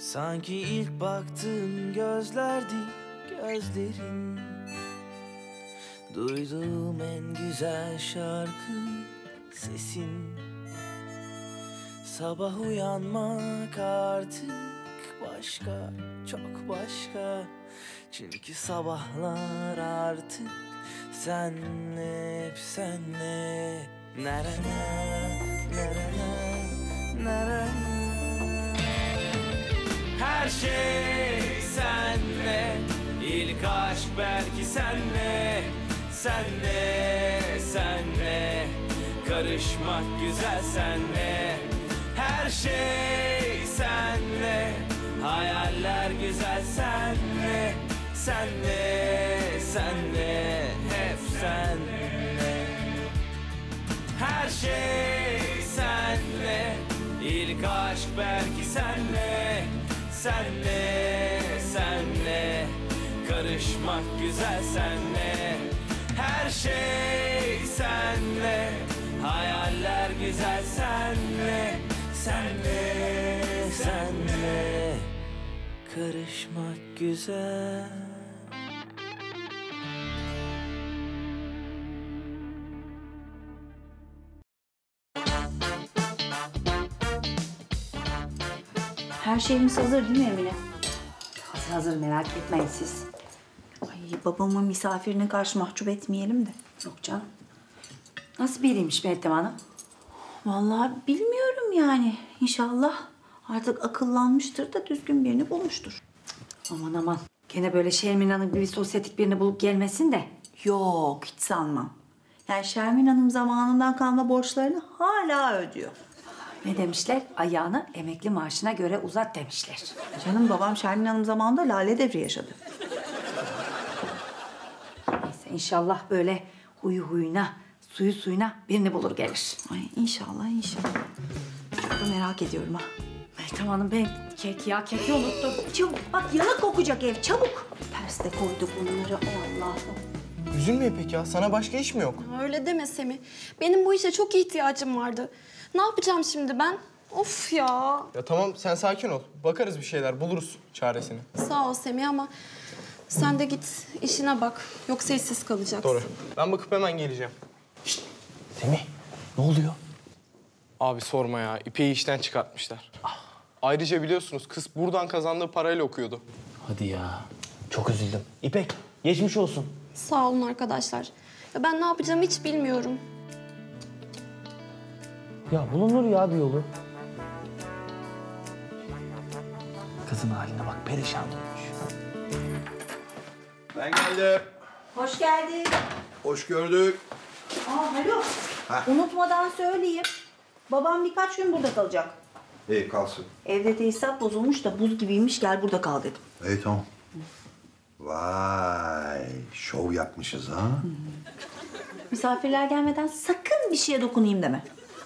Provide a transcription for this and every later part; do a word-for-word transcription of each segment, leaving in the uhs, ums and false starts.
Sanki ilk baktığım gözlerdi gözlerin. Duyduğum en güzel şarkı sesin. Sabah uyanmak artık başka, çok başka. Çünkü sabahlar artık senle, hep senle. Narana, narana, narana. Her şey senle, ilk aşk belki senle. Senle, senle, karışmak güzel senle. Her şey senle, hayaller güzel senle. Senle, senle, hep senle. Her şey senle, ilk aşk belki senle. Senle, senle, karışmak güzel senle. Her şey senle, hayaller güzel senle. Senle, senle, karışmak güzel. Her şeyimiz hazır değil mi Emine? Hazır hazır, merak etmeyin siz. Ay babamın misafirine karşı mahcup etmeyelim de. Yok canım. Nasıl biriymiş Meltem Hanım? Vallahi bilmiyorum yani. İnşallah artık akıllanmıştır da düzgün birini bulmuştur. Aman aman. Gene böyle Şermin Hanım gibi sosyetik birini bulup gelmesin de. Yok, hiç sanmam. Yani Şermin Hanım zamanından kalma borçlarını hala ödüyor. Ne demişler? Ayağını emekli maaşına göre uzat demişler. Canım babam Şermin Hanım zamanında lale devri yaşadı. Neyse inşallah böyle huyu huyuna, suyu suyuna birini bulur gelir. Ay inşallah inşallah. Çok da merak ediyorum ha. Meltem Hanım ben kek ya keki unuttum. Çabuk bak yanık kokacak ev çabuk. Ters de koyduk bunları ay Allah'ım. Üzülme İpek ya. Sana başka iş mi yok? Öyle deme Semih. Benim bu işe çok ihtiyacım vardı. Ne yapacağım şimdi ben? Of ya. Ya tamam sen sakin ol. Bakarız bir şeyler. Buluruz çaresini. Sağ ol Semih ama sen de git işine bak. Yoksa işsiz kalacaksın. Doğru. Ben bakıp hemen geleceğim. Şişt. Semih. Ne oluyor? Abi sorma ya. İpek'i işten çıkartmışlar. Ah. Ayrıca biliyorsunuz kız buradan kazandığı parayla okuyordu. Hadi ya. Çok üzüldüm. İpek, geçmiş olsun. Sağ olun arkadaşlar. Ya ben ne yapacağımı hiç bilmiyorum. Ya bulunur ya bir yolu. Kızın haline bak, perişan olmuş. Ben geldim. Hoş geldin. Hoş gördük. Aa Haluk. Heh. Unutmadan söyleyeyim. Babam birkaç gün burada kalacak. İyi kalsın. Evde tesisat bozulmuş da buz gibiymiş gel burada kal dedim. İyi tamam. Vay, şov yapmışız ha. Misafirler gelmeden sakın bir şeye dokunayım deme.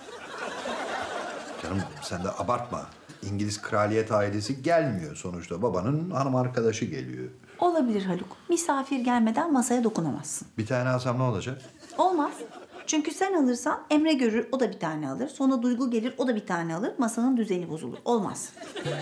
Canım sen de abartma. İngiliz kraliyet ailesi gelmiyor sonuçta. Babanın hanım arkadaşı geliyor. Olabilir Haluk. Misafir gelmeden masaya dokunamazsın. Bir tane alsam ne olacak? Olmaz. Çünkü sen alırsan Emre görür, o da bir tane alır. Sonra Duygu gelir, o da bir tane alır. Masanın düzeni bozulur. Olmaz.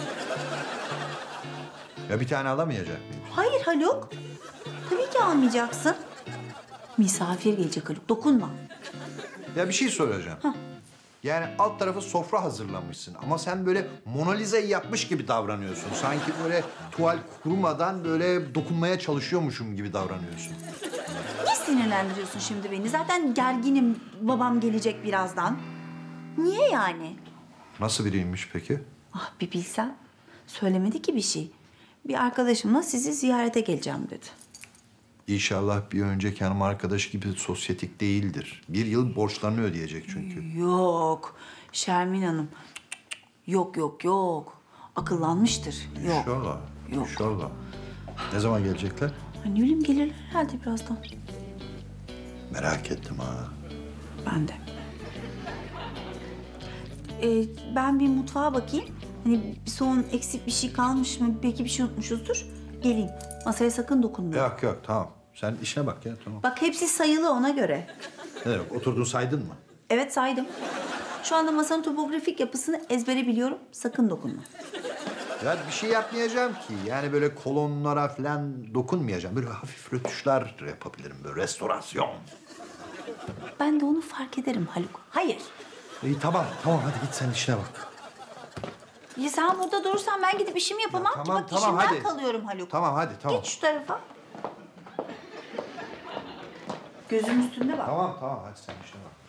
Ya bir tane alamayacak mıyım? Hayır Haluk. Tabii ki almayacaksın. Misafir gelecek Haluk. Dokunma. Ya bir şey soracağım. Hah. Yani alt tarafı sofra hazırlamışsın ama sen böyle Mona Lisa'yı yapmış gibi davranıyorsun. Sanki böyle tuval kurmadan böyle dokunmaya çalışıyormuşum gibi davranıyorsun. Niye sinirlendiriyorsun şimdi beni? Zaten gerginim. Babam gelecek birazdan. Niye yani? Nasıl biriymiş peki? Ah bir bilsen. Söylemedi ki bir şey. Bir arkadaşımla sizi ziyarete geleceğim dedi. İnşallah bir önceki hanım arkadaşı gibi sosyetik değildir. Bir yıl borçlarını ödeyecek çünkü. Yok. Şermin Hanım. Yok yok yok. Akıllanmıştır. Yok. İnşallah. Yok. İnşallah. Ne zaman gelecekler? Ay, ne bileyim gelirler herhalde birazdan. Merak ettim ha. Ben de. Ee, ben bir mutfağa bakayım. Hani son eksik bir şey kalmış mı? Belki bir şey unutmuşuzdur. Geleyim. Masaya sakın dokunma. Yok yok tamam. Sen işine bak ya tamam. Bak hepsi sayılı ona göre. Ne demek oturdun saydın mı? Evet saydım. Şu anda masanın topografik yapısını ezbere biliyorum. Sakın dokunma. Ya bir şey yapmayacağım ki. Yani böyle kolonlara falan dokunmayacağım. Böyle hafif rötuşlar yapabilirim. Böyle restorasyon. Ben de onu fark ederim Haluk. Hayır. İyi tamam, tamam. Hadi git sen işine bak. Ya sen burada durursan ben gidip işimi yapamam Ya ki. tamam, Bak tamam, işimden hadi. kalıyorum Haluk. Tamam, hadi, tamam. Geç şu tarafa. Gözüm üstünde bak. Tamam, tamam. Hadi sen işine bak.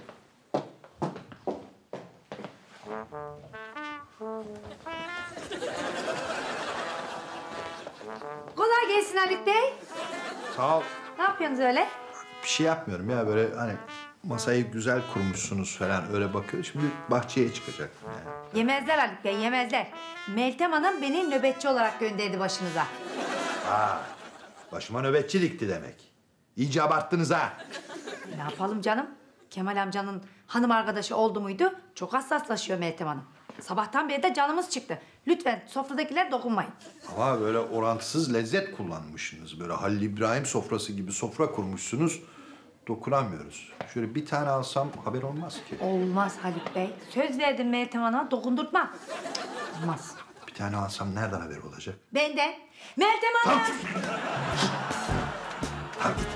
Kolay gelsin Haluk Bey. Sağ ol. Ne yapıyorsunuz öyle? Bir şey yapmıyorum ya. Böyle hani masayı güzel kurmuşsunuz falan öyle bakıyor. Şimdi bahçeye çıkacak. Yani. Yemezler Haluk Bey, yemezler. Meltem Hanım beni nöbetçi olarak gönderdi başınıza. Aa, başıma nöbetçi dikti demek. İyice abarttınız ha. Ne yapalım canım? Kemal amcanın hanım arkadaşı oldu muydu? Çok hassaslaşıyor Meltem Hanım. Sabahtan beri de canımız çıktı. Lütfen sofradakiler dokunmayın. Ama böyle orantısız lezzet kullanmışsınız. Böyle Halil İbrahim sofrası gibi sofra kurmuşsunuz. Dokunamıyoruz. Şöyle bir tane alsam haber olmaz ki. Olmaz Haluk Bey. Söz verdim Meltem Hanım'a, dokundurtmam. Olmaz. Bir tane alsam nereden haber olacak? Benden. Meltem Hanım! Tamam git.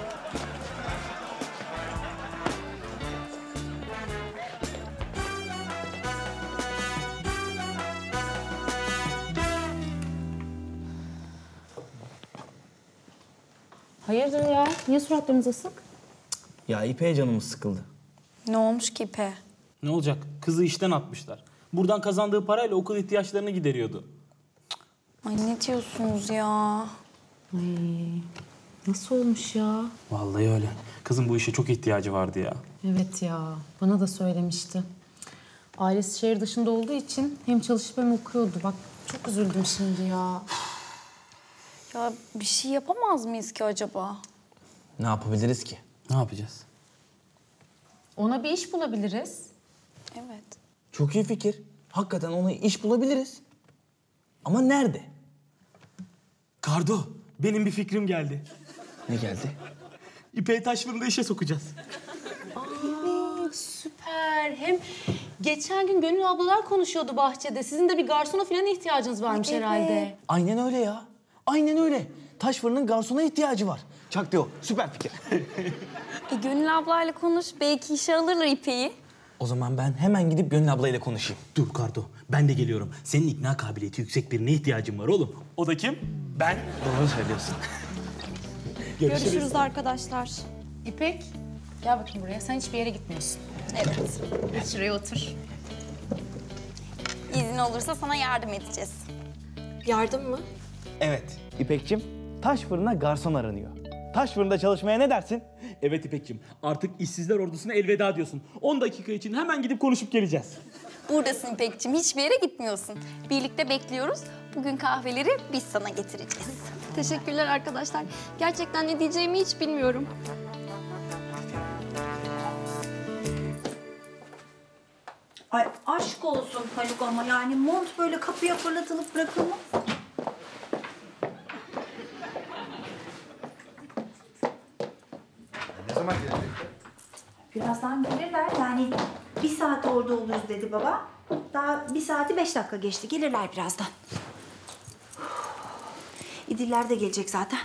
Hayırdır ya? Niye suratlarınız asık? Ya İpek'e canımız sıkıldı. Ne olmuş ki İpe? Ne olacak? Kızı işten atmışlar. Buradan kazandığı parayla okul ihtiyaçlarını gideriyordu. Ay ne diyorsunuz ya? Ay, nasıl olmuş ya? Vallahi öyle. Kızın bu işe çok ihtiyacı vardı ya. Evet ya, bana da söylemişti. Ailesi şehir dışında olduğu için hem çalışıp hem okuyordu. Bak çok üzüldüm şimdi ya. Ya bir şey yapamaz mıyız ki acaba? Ne yapabiliriz ki? Ne yapacağız? Ona bir iş bulabiliriz. Evet. Çok iyi fikir. Hakikaten ona iş bulabiliriz. Ama nerede? Kardo, benim bir fikrim geldi. Ne geldi? İpek'i taş fırında işe sokacağız. Aa, süper. Hem geçen gün Gönül ablalar konuşuyordu bahçede. Sizin de bir garsona falan ihtiyacınız varmış herhalde. Aynen öyle ya. Aynen öyle. Taş fırının garsona ihtiyacı var. Çak diyor. Süper fikir. E Gönül ablayla konuş. Belki işe alırlar İpek'i. O zaman ben hemen gidip Gönül ablayla konuşayım. Dur Kardo, ben de geliyorum. Senin ikna kabiliyeti yüksek birine ihtiyacım var oğlum. O da kim? Ben. Doğru söylüyorsun. Görüşürüz. Görüşürüz arkadaşlar. İpek, gel bakayım buraya. Sen hiçbir yere gitmiyorsun. Evet. Geç şuraya otur. İzin olursa sana yardım edeceğiz. Yardım mı? Evet İpek'cim, taş fırına garson aranıyor. Taş fırında çalışmaya ne dersin? Evet İpek'ciğim, artık işsizler ordusuna elveda diyorsun. on dakika için hemen gidip konuşup geleceğiz. Buradasın İpek'ciğim. Hiçbir yere gitmiyorsun. Birlikte bekliyoruz. Bugün kahveleri biz sana getireceğiz. Teşekkürler arkadaşlar. Gerçekten ne diyeceğimi hiç bilmiyorum. Ay aşk olsun Haluk ama yani mont böyle kapıya fırlatılıp bırakılmaz. Ne zaman gelecek? Birazdan gelirler yani bir saat orada oluruz dedi baba. Daha bir saati beş dakika geçti. Gelirler birazdan. İdiller de gelecek zaten.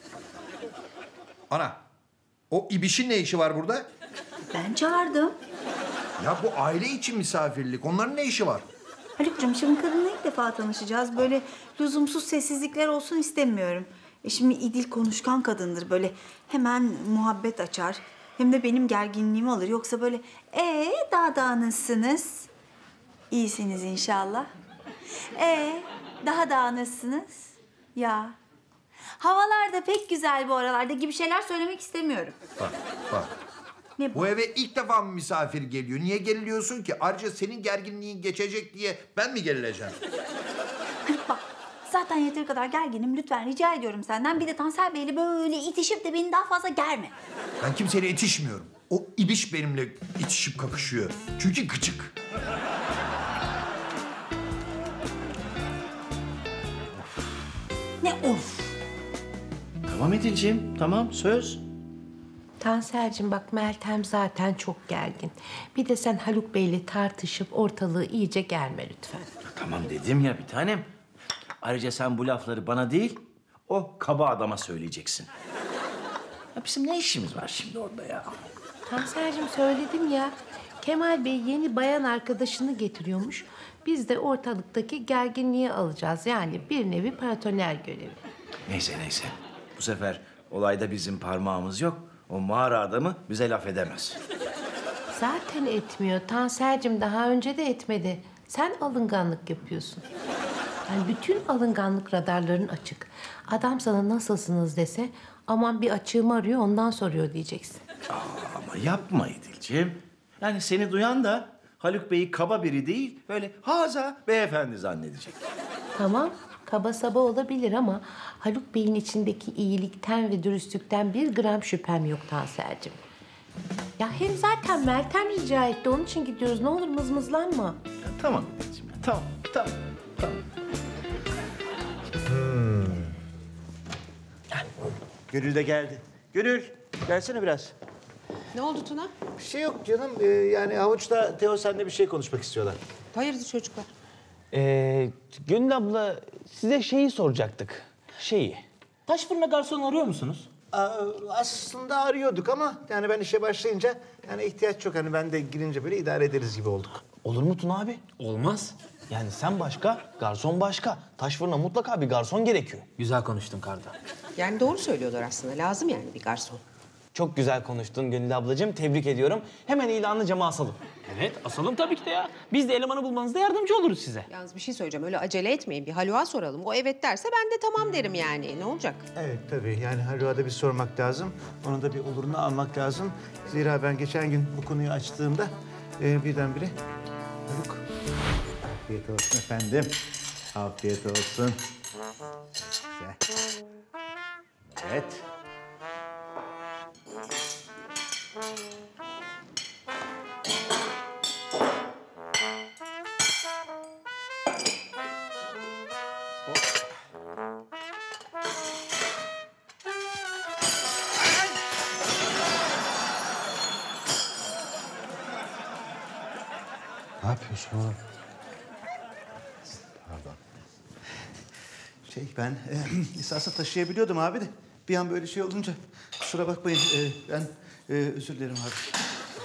Ana, o İbiş'in ne işi var burada? Ben çağırdım. Ya bu aile için misafirlik. Onların ne işi var? Haluk'cum şimdi kadınla ilk defa tanışacağız. Böyle lüzumsuz sessizlikler olsun istemiyorum. E şimdi İdil konuşkan kadındır. Böyle hemen muhabbet açar. Hem de benim gerginliğimi alır. Yoksa böyle ee daha da nasılsınız? İyisiniz inşallah. Ee daha da nasılsınız? Ya havalar da pek güzel bu aralarda gibi şeyler söylemek istemiyorum. Bak, bak. Ne bu? Bu eve ilk defa mı misafir geliyor? Niye geriliyorsun ki? Ayrıca senin gerginliğin geçecek diye ben mi gerileceğim? Bak zaten yeteri kadar gerginim. Lütfen rica ediyorum senden. Bir de Tansel Bey'le böyle itişip de beni daha fazla germe. Ben kimseyle itişmiyorum. O İbiş benimle itişip kakışıyor. Çünkü gıcık. Ne of. Tamam Edil'ciğim, tamam söz. Tansel'cim bak Meltem zaten çok gergin. Bir de sen Haluk Bey'le tartışıp ortalığı iyice germe lütfen. Tamam dedim ya bir tanem. Ayrıca sen bu lafları bana değil, o kaba adama söyleyeceksin. Ya bizim ne işimiz var şimdi orada ya? Tanser'cim söyledim ya. Kemal Bey yeni bayan arkadaşını getiriyormuş. Biz de ortalıktaki gerginliği alacağız. Yani bir nevi paratoner görevi. Neyse neyse. Bu sefer olayda bizim parmağımız yok. O mağara adamı bize laf edemez. Zaten etmiyor. Tanser'cim daha önce de etmedi. Sen alınganlık yapıyorsun. Yani bütün alınganlık radarların açık. Adam sana nasılsınız dese aman bir açığımı arıyor ondan soruyor diyeceksin. Aa, ama yapma İdil'ciğim. Yani seni duyan da Haluk Bey'i kaba biri değil, böyle haza beyefendi zannedecek. Tamam, kaba saba olabilir ama Haluk Bey'in içindeki iyilikten ve dürüstlükten bir gram şüphem yok Tanser'cim. Ya hem zaten Meltem rica etti, onun için gidiyoruz. Ne olur mızmızlanma. Ya, tamam İdil'ciğim, tamam, tamam, tamam. Gönül de geldi. Gönül, gelsene biraz. Ne oldu Tuna? Bir şey yok canım. Ee, yani Havuç'la Teo seninle bir şey konuşmak istiyorlar. Hayırdır çocuklar? Ee, Gönül abla size şeyi soracaktık. Şeyi. Taş fırına garson arıyor musunuz? Aa, aslında arıyorduk ama yani ben işe başlayınca yani ihtiyaç yok. Hani ben de girince böyle idare ederiz gibi olduk. Olur mu Tuna abi? Olmaz. Yani sen başka, garson başka. Taş fırına mutlaka bir garson gerekiyor. Güzel konuştun Karda. Yani doğru söylüyorlar aslında. Lazım yani bir garson. Çok güzel konuştun Gönül ablacığım. Tebrik ediyorum. Hemen ilanı cama asalım. Evet, asalım tabii ki de ya. Biz de elemanı bulmanızda yardımcı oluruz size. Yalnız bir şey söyleyeceğim. Öyle acele etmeyin. Bir Haluk'a soralım. O evet derse ben de tamam derim yani. Ne olacak? Evet tabii yani Haluk'a da bir sormak lazım. Onun da bir olurunu almak lazım. Zira ben geçen gün bu konuyu açtığımda e, birdenbire Haluk. Afiyet olsun efendim. Afiyet olsun. Güzel. Evet. Ne yapıyorsun oğlum? Pardon. Şey ben e, esasında taşıyabiliyordum abi de bir an böyle şey olunca kusura bakmayın e, ben e, özür dilerim abi.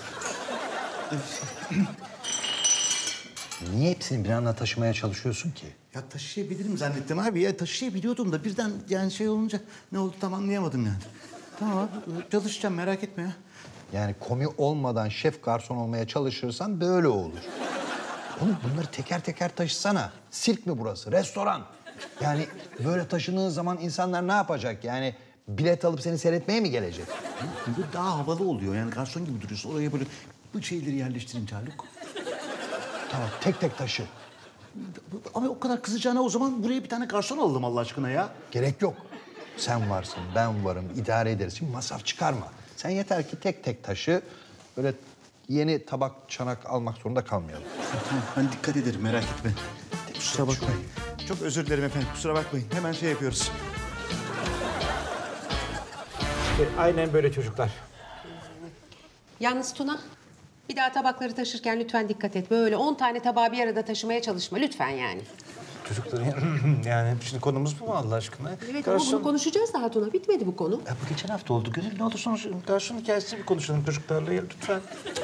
Niye hepsini bir anda taşımaya çalışıyorsun ki? Ya taşıyabilirim zannettim abi ya taşıyabiliyordum da birden yani şey olunca ne oldu tam anlayamadım yani. Tamam abi çalışacağım merak etme ya. Yani komi olmadan şef garson olmaya çalışırsan böyle olur. Oğlum bunları teker teker taşısana. Sirk mi burası? Restoran. Yani böyle taşıdığın zaman insanlar ne yapacak? Yani bilet alıp seni seyretmeye mi gelecek? Bu daha havalı oluyor yani garson gibi duruyorsun. Oraya böyle bu şeyleri yerleştirince Haluk. Tamam tek tek taşı. Ama o kadar kızacağına o zaman buraya bir tane garson alalım Allah aşkına ya. Gerek yok. Sen varsın, ben varım, idare ederiz. Şimdi masraf çıkarma. Sen yeter ki tek tek taşı. Böyle yeni tabak, çanak almak zorunda kalmayalım. Tamam ben dikkat ederim merak etme. Kusura bakmayın. Çok özür dilerim efendim kusura bakmayın. Hemen şey yapıyoruz. İşte aynen böyle çocuklar. Yalnız Tuna, bir daha tabakları taşırken lütfen dikkat et. Böyle on tane tabağı bir arada taşımaya çalışma lütfen yani. Çocukların yani şimdi konumuz bu mu Allah aşkına? Evet ama bunu konuşacağız daha Tuna. Bitmedi bu konu. Ya bu geçen hafta oldu. Gönül ne olursa garson hikayesini bir konuşalım çocuklarla ya, lütfen.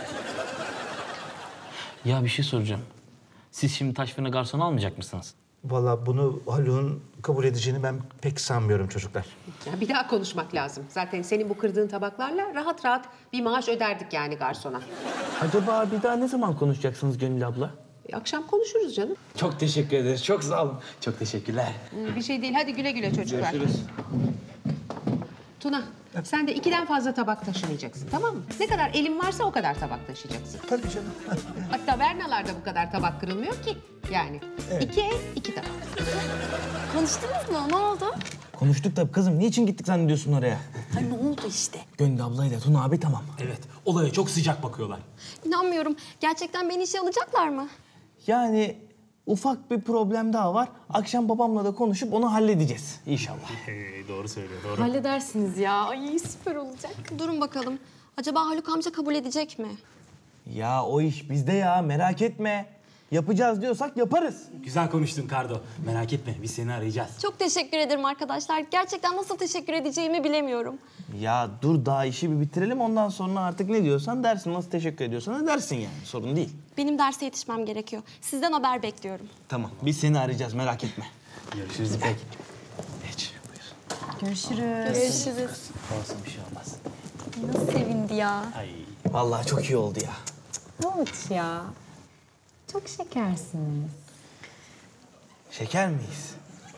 Ya bir şey soracağım. Siz şimdi taş fırına garson almayacak mısınız? Vallahi bunu Haluk'un kabul edeceğini ben pek sanmıyorum çocuklar. Ya bir daha konuşmak lazım. Zaten senin bu kırdığın tabaklarla rahat rahat bir maaş öderdik yani garsona. Acaba bir daha ne zaman konuşacaksınız Gönül abla? E, akşam konuşuruz canım. Çok teşekkür ederiz. Çok sağ olun. Çok teşekkürler. Hı, Bir şey değil. Hadi güle güle çocuklar. Görüşürüz. Tuna, sen de ikiden fazla tabak taşımayacaksın, tamam mı? Ne kadar elin varsa o kadar tabak taşıyacaksın. Tabii canım. Hatta Vernalarda bu kadar tabak kırılmıyor ki. Yani iki el, iki tabak. Konuştunuz mu? Ne oldu? Konuştuk tabii kızım. Niçin gittik zannediyorsun oraya? Ha, ne oldu işte? Gönül ablayla Tuna abi tamam. Evet, olaya çok sıcak bakıyorlar. İnanmıyorum. Gerçekten beni işe alacaklar mı? Yani ufak bir problem daha var. Akşam babamla da konuşup onu halledeceğiz inşallah. Hey, doğru söylüyor, doğru. Halledersiniz ya. Ay süper olacak. Durun bakalım. Acaba Haluk amca kabul edecek mi? Ya o iş bizde ya merak etme. Yapacağız diyorsak yaparız. Güzel konuştun Kardo. Merak etme biz seni arayacağız. Çok teşekkür ederim arkadaşlar. Gerçekten nasıl teşekkür edeceğimi bilemiyorum. Ya dur daha işi bir bitirelim ondan sonra artık ne diyorsan dersin. Nasıl teşekkür ediyorsan edersin yani. Sorun değil. Benim derse yetişmem gerekiyor. Sizden haber bekliyorum. Tamam biz seni arayacağız merak etme. Görüşürüz İpek. Geç buyur. Görüşürüz. Görüşürüz. Olsun bir şey olmaz. Nasıl sevindi ya. Ay. Vallahi çok iyi oldu ya. Havuç ya. Çok şekersiniz. Şeker miyiz?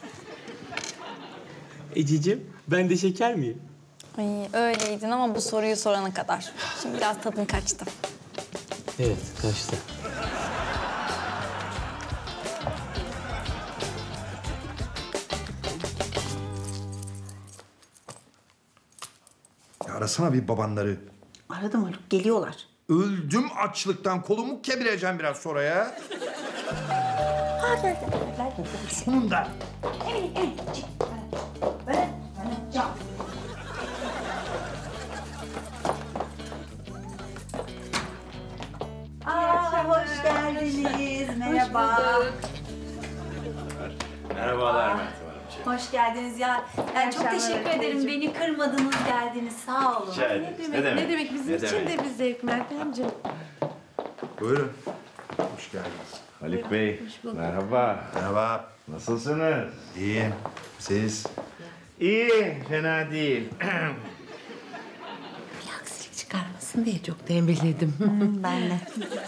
Ececiğim ben de şeker miyim? Ay öyleydin ama bu soruyu sorana kadar. Şimdi biraz tadın kaçtı. Evet kaçtı. Ya arasana bir babanları. Aradım Haluk, geliyorlar. Öldüm açlıktan. Kolumu kemireceğim biraz sonra ya. Sonunda. Aa, hoş geldiniz. Merhaba. Merhabalar Meltem Hanımcığım. Hoş geldiniz ya. Yani çok teşekkür ederim. Beni kırmadınız, geldiniz. Sağ olun. Rica ederiz. Ne demek, ne demek bizim Ne için demek? de bir zevk Meltemciğim. Buyurun. Hoş geldiniz. Haluk Bey, merhaba. Merhaba. Nasılsınız? İyiyim. Siz? İyi, fena değil. Bir aksilik çıkarmasın diye çok tembihledim. Ben de.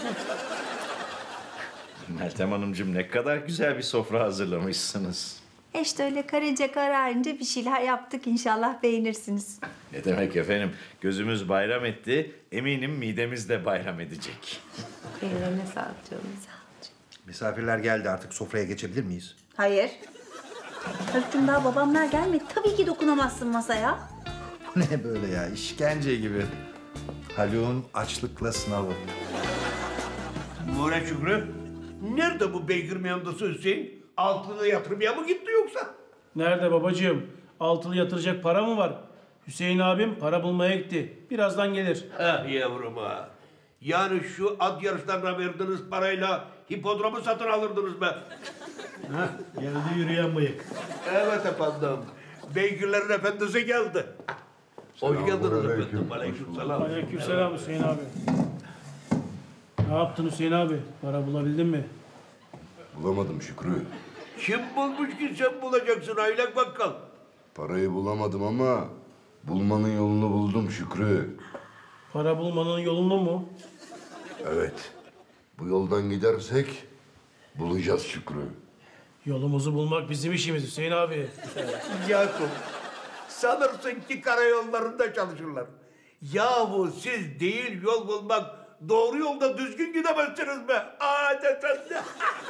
Meltem Hanımcığım ne kadar güzel bir sofra hazırlamışsınız. İşte öyle karınca kararınca bir şeyler yaptık. İnşallah beğenirsiniz. Ne demek efendim? Gözümüz bayram etti. Eminim midemiz de bayram edecek. Ellerine sağlık canım. Misafirler geldi artık sofraya geçebilir miyiz? Hayır. Haluk'cum daha babamlar gelmedi. Tabii ki dokunamazsın masaya. Bu ne böyle ya? İşkence gibi. Haluk'un açlıkla sınavı. Bu ne Şükrü? Nerede bu beygir meyandası Hüseyin? Altını yatırmaya mı gitti yoksa? Nerede babacığım? Altılı yatıracak para mı var? Hüseyin abim para bulmaya gitti. Birazdan gelir. Ah yavrum ha. Yani şu at yarışlarına verdiğiniz parayla hipodromu satın alırdınız be. Heh, geldi yürüyen bıyık. Evet efendim. Beygirlerin efendisi geldi. Hoş geldiniz efendim. Aleykümselam. Aleykümselam Hüseyin abi. Ne yaptın Hüseyin abi? Para bulabildin mi? Bulamadım Şükrü. Kim bulmuş ki sen bulacaksın aylak bakkal? Parayı bulamadım ama bulmanın yolunu buldum Şükrü. Para bulmanın yolunu mu? Evet. Bu yoldan gidersek bulacağız Şükrü. Yolumuzu bulmak bizim işimiz Hüseyin abi. Yakup, sanırsın ki karayollarında çalışırlar. Yahu siz değil yol bulmak, doğru yolda düzgün gidemezsiniz be. Aa desen.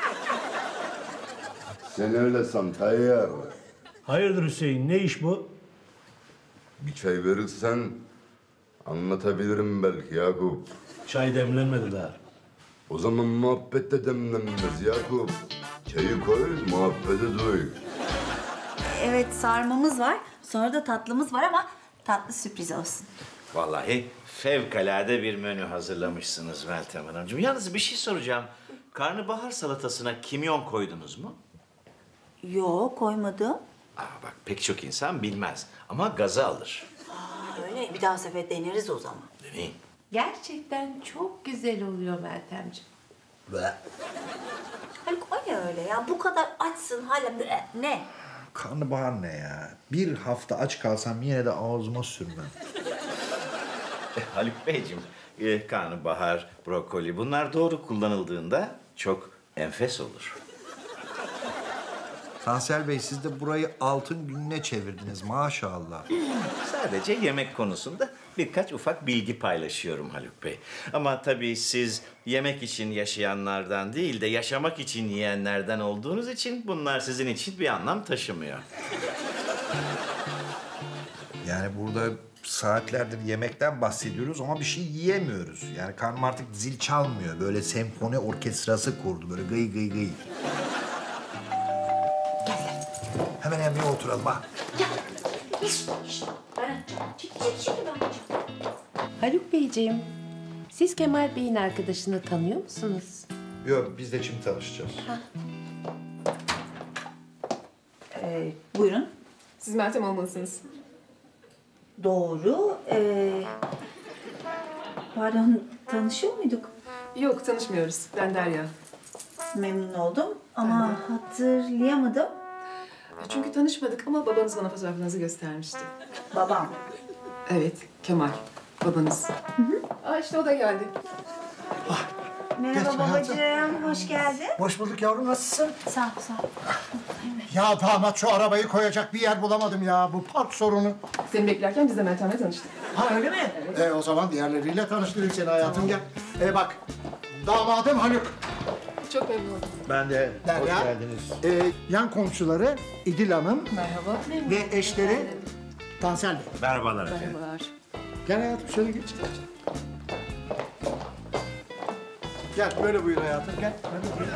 Sen öyle san Tayyar. Hayırdır Hüseyin? Ne iş bu? Bir çay verirsen anlatabilirim belki Yakup. Çay demlenmedi daha. O zaman muhabbet de demlenmez Yakup. Çayı koy, muhabbeti duy. Evet sarmamız var. Sonra da tatlımız var ama tatlı sürpriz olsun. Vallahi fevkalade bir menü hazırlamışsınız Meltem Hanımcığım. Yalnız bir şey soracağım. Karnabahar salatasına kimyon koydunuz mu? Yok koymadım. Aa, bak pek çok insan bilmez ama gazı alır. Aa, öyle bir daha sefer deneriz o zaman. Deneyin. Gerçekten çok güzel oluyor Meltemciğim. Haluk o ne öyle ya? Bu kadar açsın hala bre- ne? Karnabahar ne ya? Bir hafta aç kalsam yine de ağzıma sürmem. Haluk Beyciğim, e, karnabahar, brokoli bunlar doğru kullanıldığında çok enfes olur. Tansel Bey siz de burayı altın gününe çevirdiniz maşallah. Sadece yemek konusunda birkaç ufak bilgi paylaşıyorum Haluk Bey. Ama tabii siz yemek için yaşayanlardan değil de yaşamak için yiyenlerden olduğunuz için bunlar sizin için bir anlam taşımıyor. Yani burada saatlerdir yemekten bahsediyoruz ama bir şey yiyemiyoruz. Yani karnım artık zil çalmıyor. Böyle senfoni orkestrası kurdu. Böyle gıy gıy gıy. Hemen hemen oturalım ha. Haluk Beyciğim, siz Kemal Bey'in arkadaşını tanıyor musunuz? Yok, biz de şimdi tanışacağız. Ee, buyurun. Siz Meltem olmalısınız. Doğru. Ee, pardon, tanışıyor muyduk? Yok, tanışmıyoruz. Ben Derya. Memnun oldum ama hatırlayamadım. Çünkü tanışmadık ama babanız bana fotoğraflarınızı göstermişti. Babam? Evet, Kemal. Babanız. Hı hı. Aa, işte o da geldi. Merhaba Geç hayatım. babacığım, hoş geldin. Hoş bulduk yavrum, nasılsın? Sağ ol, sağ ol. Ya damat, şu arabayı koyacak bir yer bulamadım ya. Bu park sorunu. Seni beklerken biz de Meltem'le tanıştık. Ha öyle mi? Evet. E, o zaman diğerleriyle tanıştırayım seni hayatım, gel. E, bak, damadım Haluk. Çok memnun oldum. Ben de. Derya. Hoş geldiniz. E, yan komşuları İdil Hanım Merhaba. ve eşleri Tansel Bey. Merhabalar efendim. Merhabalar. Gel hayatım, şöyle geç. Gel, böyle buyur hayatım, gel. Böyle buyur.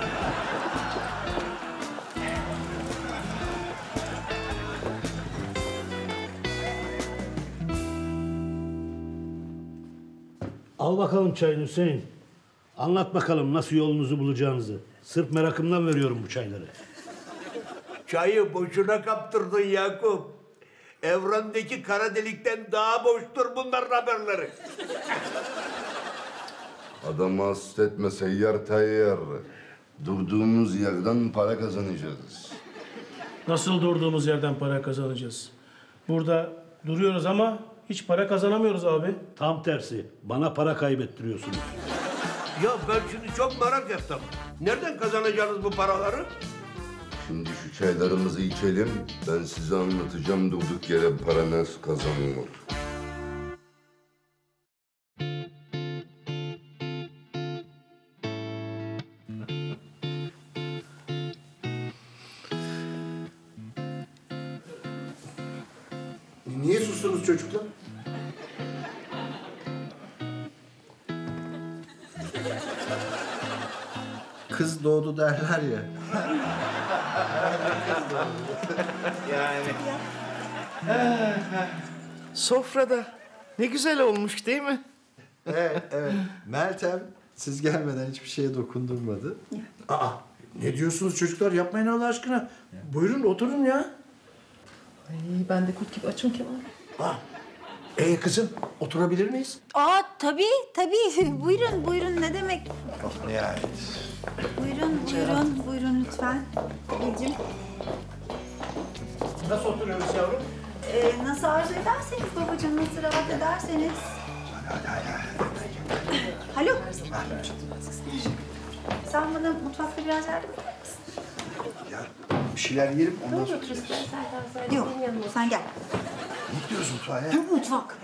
Al bakalım çayını Hüseyin. Anlat bakalım nasıl yolunuzu bulacağınızı. Sırf merakımdan veriyorum bu çayları. Çayı boşuna kaptırdın Yakup. Evrendeki kara delikten daha boştur bunların haberleri. Adamı hasta etme seyyar tayyar. Durduğumuz yerden para kazanacağız. Nasıl durduğumuz yerden para kazanacağız? Burada duruyoruz ama hiç para kazanamıyoruz abi. Tam tersi. Bana para kaybettiriyorsunuz. Ya ben şimdi çok merak ettim. Nereden kazanacaksınız bu paraları? Şimdi şu çaylarımızı içelim. Ben size anlatacağım durduk yere para nasıl kazanılır. Niye sustunuz çocuklar? Kız doğdu derler ya. Yani. Sofrada ne güzel olmuş değil mi? Evet, evet. Meltem siz gelmeden hiçbir şeye dokundurmadı. Aa, ne diyorsunuz çocuklar? Yapmayın Allah aşkına. Buyurun oturun ya. Ay, ben de kurt gibi açım Kemal. Aa, ee kızım, oturabilir miyiz? Aa tabii, tabii. Buyurun, buyurun. Ne demek? Yani. Buyurun, buyurun, buyurun lütfen. Bilcim. Nasıl oturuyoruz yavrum? Ee, nasıl arzu ederseniz babacığım, nasıl rahat ederseniz. Haluk. Sen bana mutfakta biraz yardım eder misin? Bir şeyler yiyelim ondan sonra. Yok, sen gel. Ne gidiyoruz mutfağa ya? Mutfak.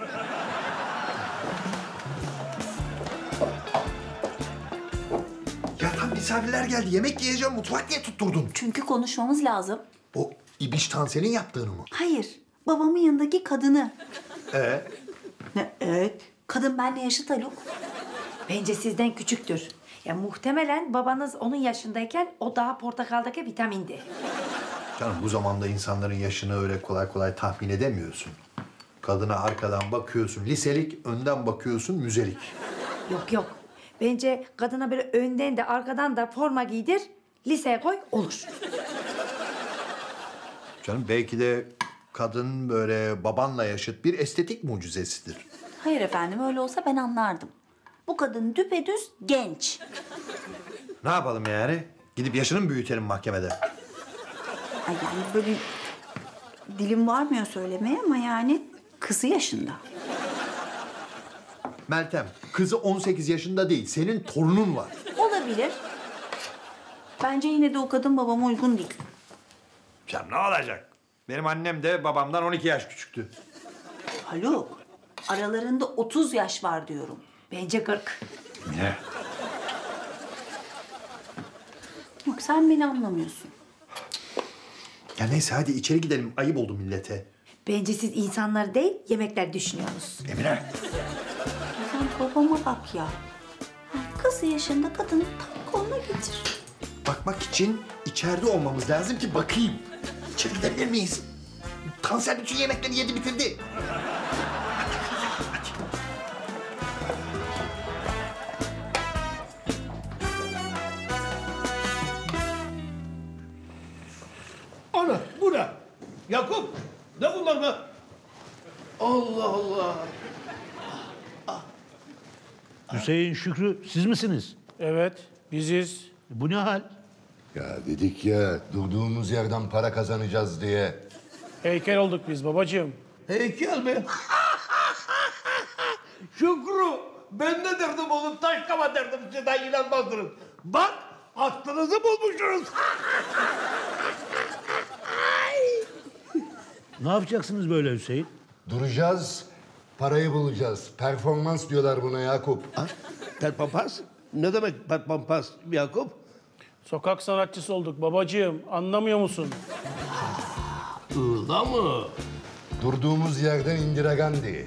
Ya tam misafirler geldi. Yemek yiyeceğim. Mutfak niye tutturdun? Çünkü konuşmamız lazım. O İbiş Tansel'in yaptığını mı? Hayır, babamın yanındaki kadını. Ee? Ne? Evet. Kadın benimle yaşıt Haluk. Bence sizden küçüktür. Ya muhtemelen babanız onun yaşındayken o daha portakaldaki vitamindi. Canım bu zamanda insanların yaşını öyle kolay kolay tahmin edemiyorsun. Kadına arkadan bakıyorsun liselik, önden bakıyorsun müzelik. Yok yok. Bence kadına böyle önden de arkadan da forma giydir, liseye koy olur. Canım belki de kadın böyle babanla yaşıt bir estetik mucizesidir. Hayır efendim, öyle olsa ben anlardım. Bu kadın düpedüz genç. Ne yapalım yani? Gidip yaşını mı büyütelim mahkemede? Ay yani böyle dilim varmıyor söylemeye ama yani kızı yaşında. Meltem, kızı on sekiz yaşında değil, senin torunun var. Olabilir. Bence yine de o kadın babama uygun değil. Canım ne olacak? Benim annem de babamdan on iki yaş küçüktü. Haluk, aralarında otuz yaş var diyorum. Bence kırk. Ne? Yok, sen beni anlamıyorsun. Ya neyse hadi içeri gidelim. Ayıp oldu millete. Bence siz insanları değil, yemekler düşünüyorsunuz. Emine. Sen babama bak ya. Kızı yaşında kadını tam koluna getir. Bakmak için içeride olmamız lazım ki bakayım. İçeri gidebilir miyiz? Kanser bütün yemekleri yedi bitirdi. Yakup, ne bunlar be? Allah Allah. Hüseyin, Şükrü siz misiniz? Evet, biziz. Bu ne hal? Ya dedik ya durduğumuz yerden para kazanacağız diye. Heykel olduk biz babacığım. Heykel mi? Şükrü, ben de derdim oğlum, taş kama derdim, sizden inanmazdınız. Bak, aklınızı bulmuşsunuz. Ne yapacaksınız böyle Hüseyin? Duracağız, parayı bulacağız. Performans diyorlar buna Yakup. Perpampas? Ne demek perpampas Yakup? Sokak sanatçısı olduk babacığım. Anlamıyor musun? Öyle mı? Durduğumuz yerden Indira Gandhi.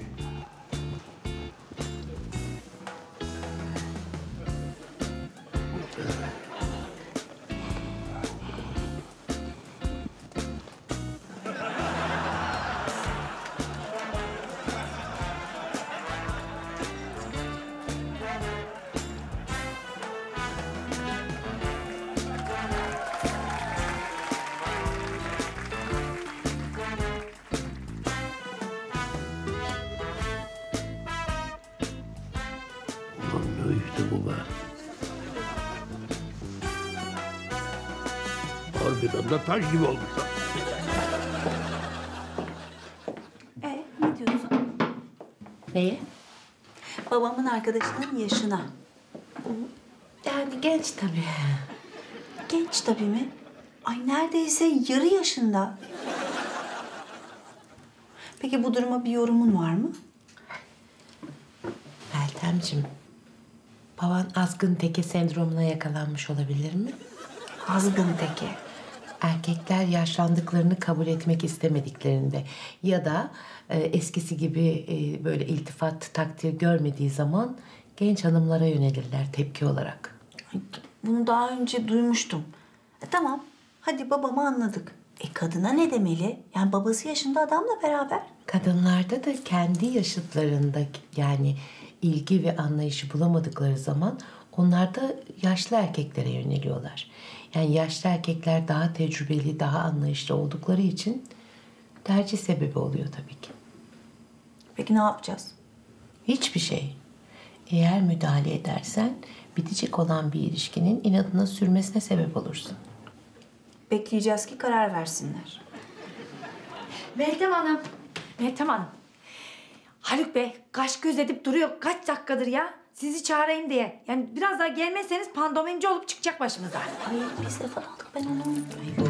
Ulan ne işte bu be? Harbiden de taş gibi olmuşlar. E ne diyorsun? Neye? Babamın arkadaşının yaşına. Yani genç tabii. Genç tabii mi? Ay neredeyse yarı yaşında. Peki bu duruma bir yorumun var mı? Meltemciğim, baban azgın teke sendromuna yakalanmış olabilir mi? Azgın teke. Erkekler yaşlandıklarını kabul etmek istemediklerinde ya da e, eskisi gibi e, böyle iltifat, takdir görmediği zaman genç hanımlara yönelirler tepki olarak. Bunu daha önce duymuştum. E, tamam, hadi babamı anladık. E kadına ne demeli? Yani babası yaşında adamla beraber. Kadınlarda da kendi yaşıtlarında yani ilgi ve anlayışı bulamadıkları zaman onlar da yaşlı erkeklere yöneliyorlar. Yani yaşlı erkekler daha tecrübeli, daha anlayışlı oldukları için tercih sebebi oluyor tabii ki. Peki ne yapacağız? Hiçbir şey. Eğer müdahale edersen bitecek olan bir ilişkinin inadına sürmesine sebep olursun. Bekleyeceğiz ki karar versinler. Meltem Hanım, Meltem Hanım. Haluk Bey kaş göz edip duruyor kaç dakikadır ya. Sizi çağırayım diye. Yani biraz daha gelmezseniz pandomimci olup çıkacak başımıza. Ay biz de falan aldık, ben onu unutmayayım.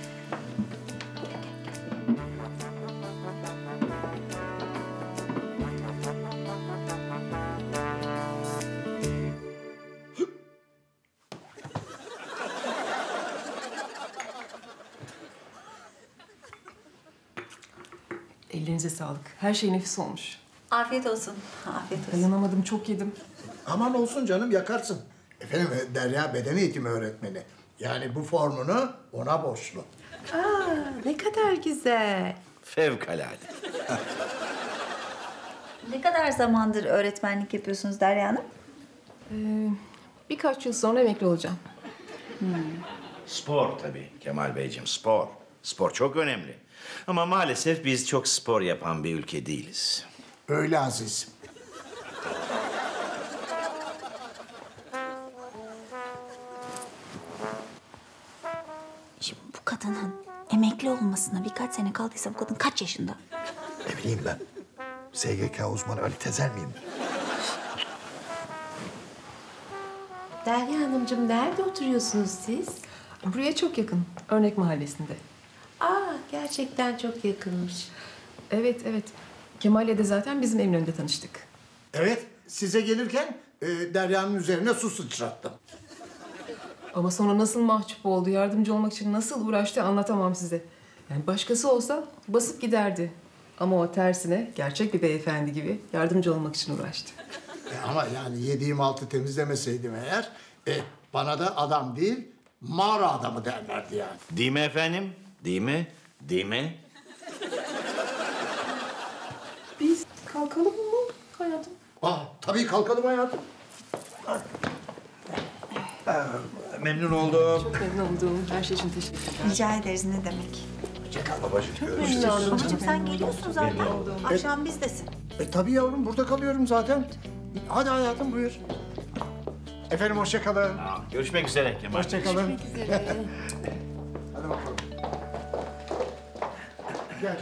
Ellerinize sağlık. Her şey nefis olmuş. Afiyet olsun. Afiyet olsun. Dayanamadım, çok yedim. Aman olsun canım, yakarsın. Efendim Derya beden eğitimi öğretmeni. Yani bu formunu ona borçlu. Aa, ne kadar güzel. Fevkalade. Ne kadar zamandır öğretmenlik yapıyorsunuz Derya Hanım? Ee, birkaç yıl sonra emekli olacağım. Spor tabii Kemal Beyciğim, spor. Spor çok önemli. Ama maalesef biz çok spor yapan bir ülke değiliz. Öyle Aziz. Şimdi bu kadının emekli olmasına birkaç sene kaldıysa bu kadın kaç yaşında? Ne bileyim ben. S G K uzmanı Ali Tezel miyim? Derya Hanımcığım nerede oturuyorsunuz siz? Buraya çok yakın. Örnek Mahallesi'nde. Aa, gerçekten çok yakınmış. Evet, evet. Kemal'le de zaten bizim evin önünde tanıştık. Evet, size gelirken e, Derya'nın üzerine su sıçrattım. Ama sonra nasıl mahcup oldu, yardımcı olmak için nasıl uğraştı anlatamam size. Yani başkası olsa basıp giderdi. Ama o tersine gerçek bir beyefendi gibi yardımcı olmak için uğraştı. E, ama yani yediğim altı temizlemeseydim eğer, e, bana da adam değil, mağara adamı derlerdi yani. Değil mi efendim? Değil mi? Değil mi? Biz kalkalım mı hayatım? Ah, tabii kalkalım hayatım. Memnun oldum. Çok memnun oldum. Her şey için teşekkür ederim. Rica ederiz, ne demek. Hoşçakal babacığım. Görüşürüz. Babacığım sen geliyorsun zaten. Akşam bizdesin. E tabii yavrum burada kalıyorum zaten. Hadi hayatım buyur. Efendim hoşça kalın. Görüşmek üzere Kemal. Hoşça kalın. Hadi bakalım. Gel.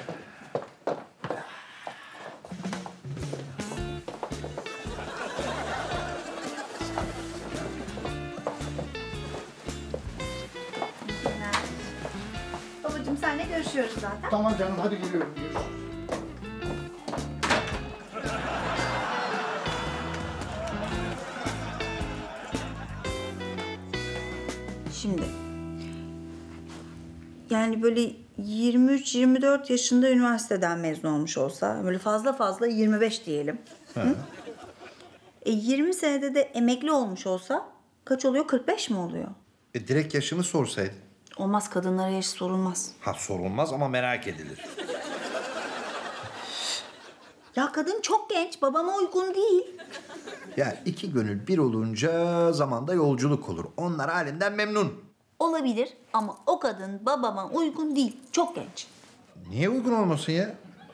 Babacığım seninle görüşüyoruz zaten. Tamam canım hadi geliyorum. Görüşürüz. Şimdi yani böyle yirmi üç yirmi dört yaşında üniversiteden mezun olmuş olsa böyle fazla fazla yirmi beş diyelim. Hı? E yirmi senede de emekli olmuş olsa kaç oluyor? kırk beş mi oluyor? E direkt yaşını sorsaydın. Olmaz, kadınlara yaş sorulmaz. Ha sorulmaz ama merak edilir. Ya kadın çok genç, babama uygun değil. Ya iki gönül bir olunca zamanda yolculuk olur. Onlar halinden memnun. Olabilir ama o kadın babama uygun değil, çok genç. Niye uygun olmasın ya?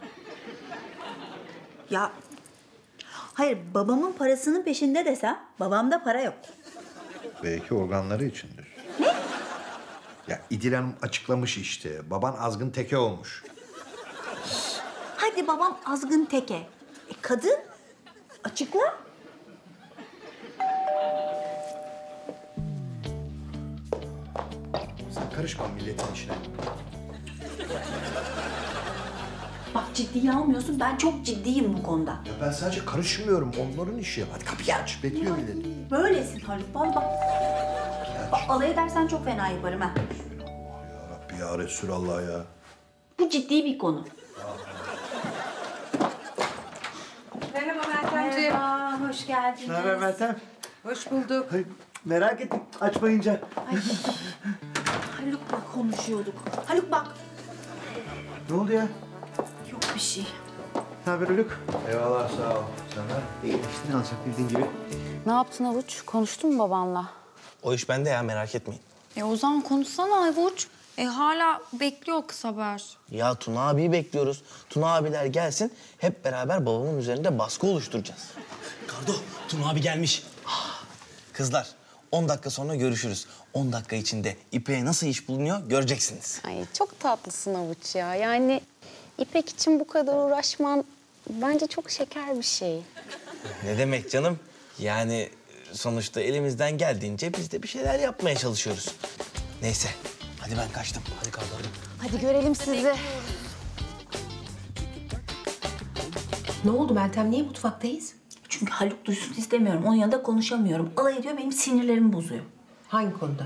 Ya hayır, babamın parasının peşinde desem babamda para yok. Belki organları içindir. Ne? Ya İdil Hanım açıklamış işte. Baban azgın teke olmuş. Hadi babam azgın teke. E kadın? Açıkla. Sen karışma milletin işine. Bak ciddiye almıyorsun, ben çok ciddiyim bu konuda. Ya ben sadece karışmıyorum. Onların işi. Hadi kapıyı aç. Bekliyor millet. Böylesin Haluk, bak bak. Bak alay edersen çok fena yaparım ha. Rabbi ya Resulallah ya. Bu ciddi bir konu. Merhaba Meltemciğim. Merhaba, hoş geldiniz. Ne haber Meltem? Hoş bulduk. Ay, merak ettim açmayınca. Ay. Haluk'la konuşuyorduk. Haluk bak. Ne oldu ya? Yok bir şey. Ne haber Haluk? Eyvallah sağ ol. Senden? İyi işte ne olacak bildiğin gibi. Ne yaptın Avuç? Konuştun mu babanla? O iş bende ya, merak etmeyin. E o zaman konuşsana Avuç. E hala bekliyor kız haber. Ya Tuna abiyi bekliyoruz. Tuna abiler gelsin, hep beraber babamın üzerinde baskı oluşturacağız. Kardo, Tuna abi gelmiş. Kızlar, on dakika sonra görüşürüz. on dakika içinde İpek'e nasıl iş bulunuyor göreceksiniz. Ay çok tatlısın Avuç ya. Yani İpek için bu kadar uğraşman bence çok şeker bir şey. Ne demek canım? Yani sonuçta elimizden geldiğince biz de bir şeyler yapmaya çalışıyoruz. Neyse, hadi ben kaçtım. Hadi Kardo, hadi. Hadi görelim sizi. Ne oldu Meltem? Niye mutfaktayız? Çünkü Haluk duysun istemiyorum. Onun yanında konuşamıyorum. Alay ediyor, benim sinirlerimi bozuyor. Hangi konuda?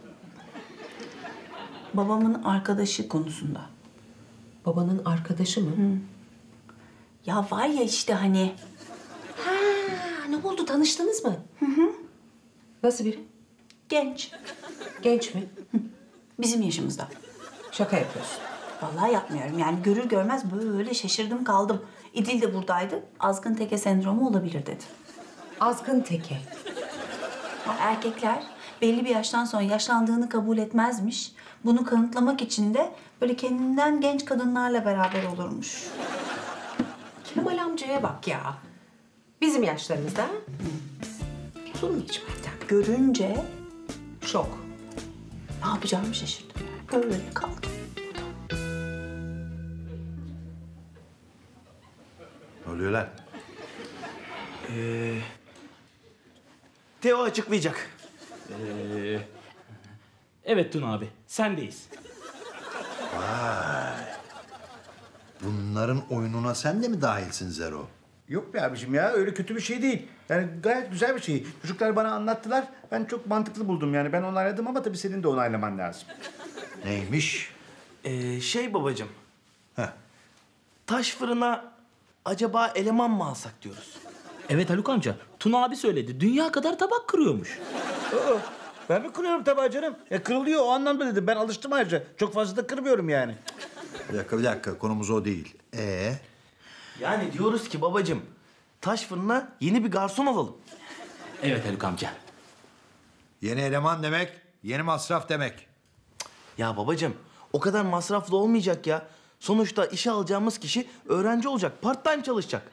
Babamın arkadaşı konusunda. Babanın arkadaşı mı? Hı. Ya var ya işte hani. Ha, ne oldu? Tanıştınız mı? Hı hı. Nasıl biri? Genç. Genç mi? Hı. Bizim yaşımızda. Şaka yapıyorsun. Vallahi yapmıyorum. Yani görür görmez böyle şaşırdım kaldım. İdil de buradaydı. Azgın teke sendromu olabilir dedi. Azgın teke. Ya erkekler belli bir yaştan sonra yaşlandığını kabul etmezmiş. Bunu kanıtlamak için de böyle kendinden genç kadınlarla beraber olurmuş. Kemal amcaya bak ya. Bizim yaşlarımızda. ha? Olur mu hiç Meltem? Görünce Şok. ne yapacağımı şaşırdım. Böyle kaldım. Ne oluyor lan? Ee, Teo açıklayacak. Ee, evet Tuna abi, sendeyiz. Vay. Bunların oyununa sen de mi dahilsin Zero? Yok be abiciğim ya öyle kötü bir şey değil. Yani gayet güzel bir şey. Çocuklar bana anlattılar. Ben çok mantıklı buldum yani. Ben onayladım ama tabii senin de onaylaman lazım. Neymiş? Ee, şey babacığım. Heh. Taş fırına acaba eleman mı alsak diyoruz. Evet Haluk amca, Tuna abi söyledi. Dünya kadar tabak kırıyormuş. Aa, ben mi kırıyorum tabağı canım? Ya kırılıyor o anlamda dedim. Ben alıştım ayrıca. Çok fazla da kırmıyorum yani. Bir dakika, bir dakika. Konumuz o değil. Ee? Yani diyoruz ki babacığım, taş fırına yeni bir garson alalım. Evet Haluk amca. Yeni eleman demek, yeni masraf demek. Ya babacığım, O kadar masraflı olmayacak ya. Sonuçta işe alacağımız kişi öğrenci olacak, part time çalışacak.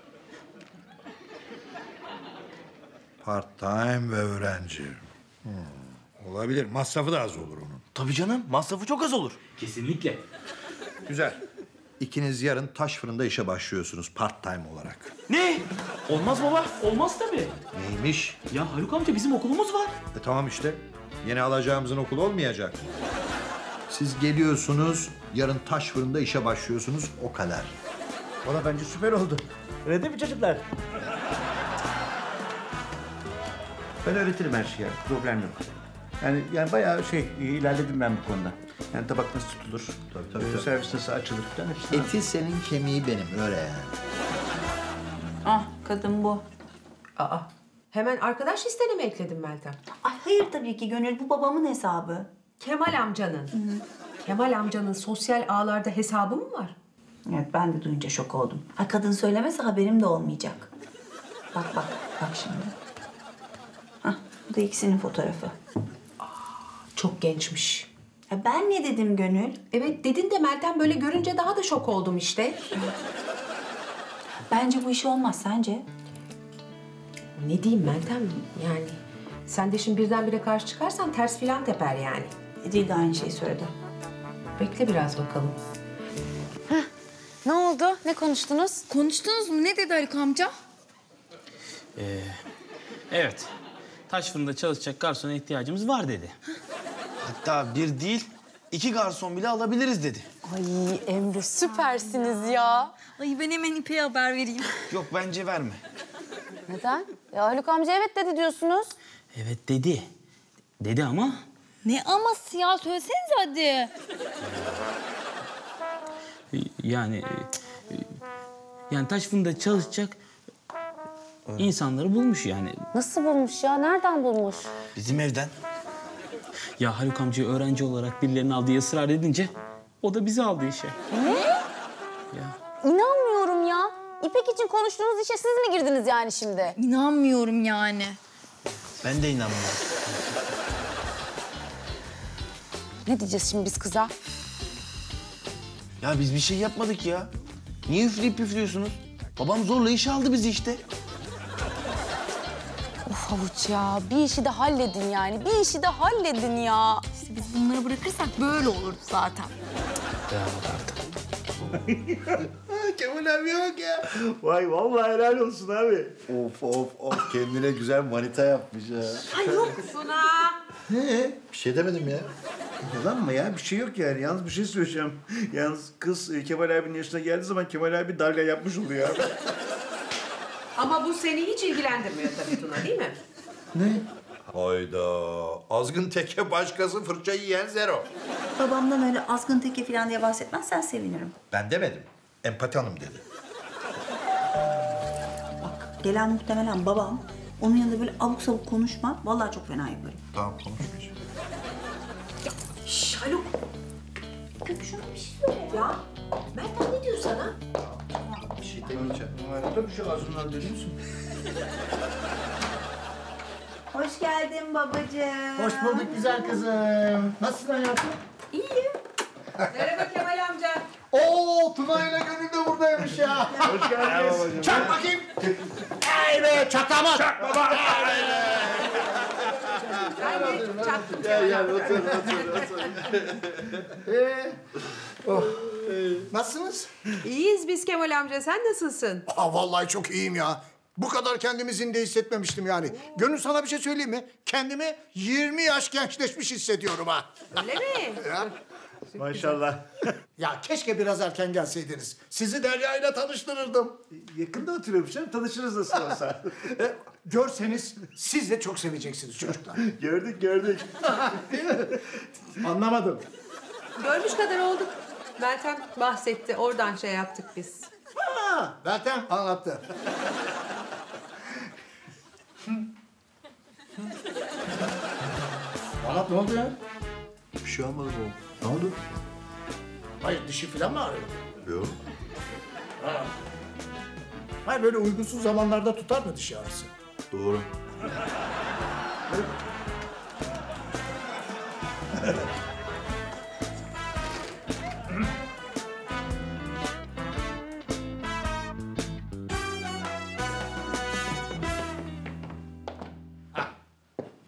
Part-time ve öğrenci. Hmm, olabilir. Masrafı da az olur onun. Tabii canım, masrafı çok az olur. Kesinlikle. Güzel. İkiniz yarın taş fırında işe başlıyorsunuz part-time olarak. Ne? Olmaz baba. Olmaz tabii. Neymiş? Ya Haluk amca bizim okulumuz var. E tamam işte. Yeni alacağımızın okulu olmayacak. Siz geliyorsunuz, yarın taş fırında işe başlıyorsunuz, o kadar. O da bence süper oldu. Öyle değil mi çocuklar? Ben öğretirim her şeyi. Problem yok. Yani yani bayağı şey ilerledim ben bu konuda. Yani tabak nasıl tutulur? Tabii, tabii, e, tabii. Servis nasıl açılır falan hepsini. Eti senin, kemiği benim, öyle yani. Ah kadın bu. Aa, hemen arkadaş listene mi ekledin Meltem? Ay hayır tabii ki Gönül, bu babamın hesabı. Kemal amcanın. Kemal amcanın sosyal ağlarda hesabı mı var? Evet, ben de duyunca şok oldum. Ay kadın söylemese haberim de olmayacak. Bak bak, bak şimdi. Hah, bu da ikisinin fotoğrafı. Çok gençmiş. Ya ben ne dedim Gönül? Evet dedin de Meltem böyle görünce daha da şok oldum işte. Bence bu iş olmaz, sence? Ne diyeyim Meltem? Yani sen de şimdi birdenbire karşı çıkarsan ters filan teper yani. Edil de aynı şeyi söyledi. Bekle biraz bakalım. Ne oldu? Ne konuştunuz? Konuştunuz mu? Ne dedi Haluk amca? Ee, evet. Taş fırında çalışacak garsona ihtiyacımız var dedi. Hatta bir değil, iki garson bile alabiliriz dedi. Ay Emre süpersiniz ya. Ay ben hemen İpek'e haber vereyim. Yok, bence verme. Neden? Ya Haluk amca evet dedi diyorsunuz. Evet dedi. Dedi ama... Ne aması ya? Söylesenize hadi. Yani... e, Yani taş fırında çalışacak insanları bulmuş yani. Nasıl bulmuş ya? Nereden bulmuş? Bizim evden. Ya Haluk amcayı öğrenci olarak birilerinin aldığı ısrar edince o da bizi aldı işe. Ne? Ya. İnanmıyorum ya. İpek için konuştuğunuz işe siz mi girdiniz yani şimdi? İnanmıyorum yani. Ben de inanmıyorum. Ne diyeceğiz şimdi biz kıza? Ya biz bir şey yapmadık ya. Niye üfleyip püflüyorsunuz? Babam zorla işe aldı bizi işte. Of Havuç ya, bir işi de halledin yani. Bir işi de halledin ya. İşte biz bunları bırakırsak böyle olurdu zaten. Bravo artık. Kemal abi bak ya. Vay vallahi helal olsun abi. Of of of kendine güzel manita yapmış ha. Ay yok Suna. Ne? Bir şey demedim ya. Yalan mı ya? Bir şey yok yani. Yalnız bir şey söyleyeceğim. Yalnız kız e, Kemal abinin yaşına geldiği zaman Kemal abi dalga yapmış oluyor abi. Ama bu seni hiç ilgilendirmiyor tabii Tuna değil mi? Ne? Hayda. Azgın teke başkası, fırça yiyen zero. Babamdan öyle azgın teke falan diye bahsetmezsen sevinirim. Ben demedim. Empati Hanım dedi. Bak gelen muhtemelen babam. Onun yanında böyle abuk sabuk konuşma. Vallahi çok fena yaparım. Tamam, konuşmayacağım. Şş Haluk. Köpü şuna bir şey söyle ya. Meltem ne diyor sana? Bir şey demeyeceğim. Numarada bir şey ağzından dönüyor musun? Hoş geldin babacığım. Hoş bulduk güzel kızım. Nasılsın hayatım? İyiyim. Merhaba Kemal amca. Oo, Tuna ile Gönül de buradaymış ya. Hoş geldiniz. Çak bakayım. Ey be çatlama. Çak baba. Gel gel otur otur otur. Ee, oh. Nasılsınız? İyiyiz biz Kemal amca. Sen nasılsın? Aa, vallahi çok iyiyim ya. Bu kadar kendimi zinde hissetmemiştim yani. Gönül sana bir şey söyleyeyim mi? Kendimi yirmi yaş gençleşmiş hissediyorum ha. Öyle mi? Ya. Maşallah. Ya keşke biraz erken gelseydiniz. Sizi Derya ile tanıştırırdım. Yakında oturuyormuş canım. Tanışırız nasıl olsa. E, görseniz siz de çok seveceksiniz çocuklar. Gördük gördük. Anlamadım. Görmüş kadar olduk. Meltem bahsetti. Oradan şey yaptık biz. Ha, Meltem anlattı. Anlat, ne oldu ya? Bir şey olmadı bu. Ne oldu? Hayır, dişi falan mı ağrıyor? Yok. Ha. Hayır, böyle uygunsuz zamanlarda tutar mı dişi ağrısı? Doğru.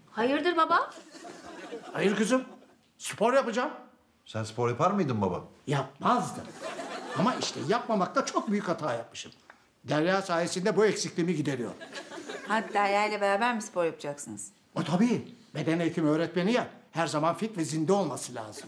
Hayırdır baba? Hayır kızım. Spor yapacağım. Sen spor yapar mıydın baba? Yapmazdım. Ama işte yapmamakta çok büyük hata yapmışım. Derya sayesinde bu eksikliğimi gideriyor. Ha Derya ile beraber mi spor yapacaksınız? O tabii. Beden eğitimi öğretmeni ya. Her zaman fit ve zinde olması lazım.